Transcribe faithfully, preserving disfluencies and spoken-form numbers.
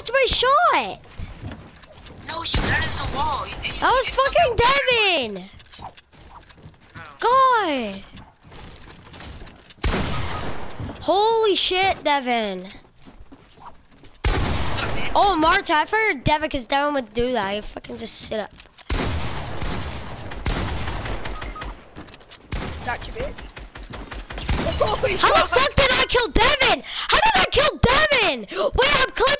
blocked my shot. No, you got in the wall. You, you, That was fucking Devin. God. Holy shit, Devin. Oh, Marta, I figured Devin, because Devin would do that. He fucking just sit up. Got you, bitch. How the fuck did I kill Devin? How did I kill Devin? Wait, I'm clicking.